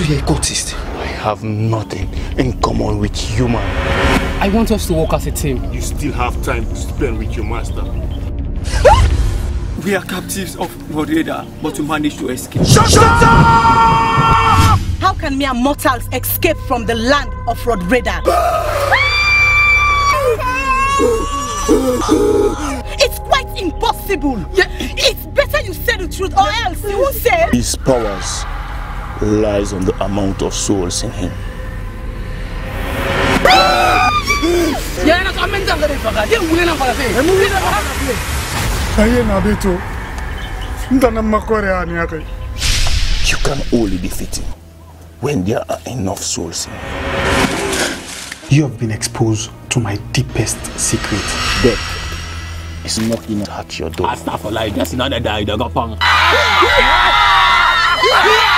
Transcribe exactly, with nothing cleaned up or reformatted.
So you're a cultist? I have nothing in common with human. I want us to work as a team. You still have time to spend with your master. We are captives of Lord Raider, but we managed to escape. Shut up! How can mere mortals escape from the land of Lord Raider? It's quite impossible. Yeah. It's better you say the truth, or else you won't say. His powers lies on the amount of souls in him. You can only defeat him when there are enough souls in him. You have been exposed to my deepest secret. Death is knocking at your door. I start for life, just another die, the gopang.